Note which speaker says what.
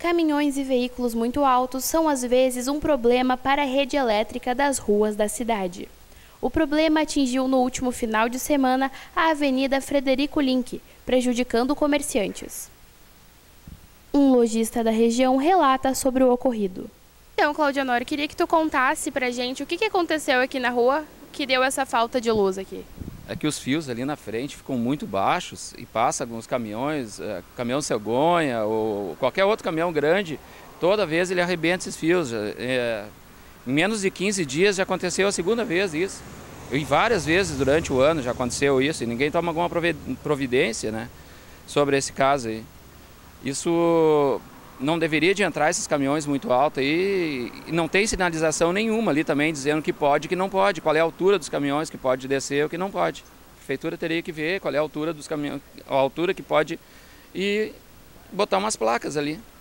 Speaker 1: Caminhões e veículos muito altos são às vezes um problema para a rede elétrica das ruas da cidade. O problema atingiu no último final de semana a Avenida Frederico Link, prejudicando comerciantes. Um lojista da região relata sobre o ocorrido.
Speaker 2: Então, Claudianora, queria que tu contasse pra gente o que aconteceu aqui na rua que deu essa falta de luz aqui.
Speaker 3: É que os fios ali na frente ficam muito baixos e passa alguns caminhões, caminhão cegonha ou qualquer outro caminhão grande, toda vez ele arrebenta esses fios. Em menos de 15 dias já aconteceu a segunda vez isso. E várias vezes durante o ano já aconteceu isso e ninguém toma alguma providência, né, sobre esse caso aí. Isso não deveria de entrar esses caminhões muito altos aí, e não tem sinalização nenhuma ali também dizendo que pode e que não pode, qual é a altura dos caminhões que pode descer ou que não pode. A prefeitura teria que ver qual é a altura dos caminhões, a altura que pode, e botar umas placas ali.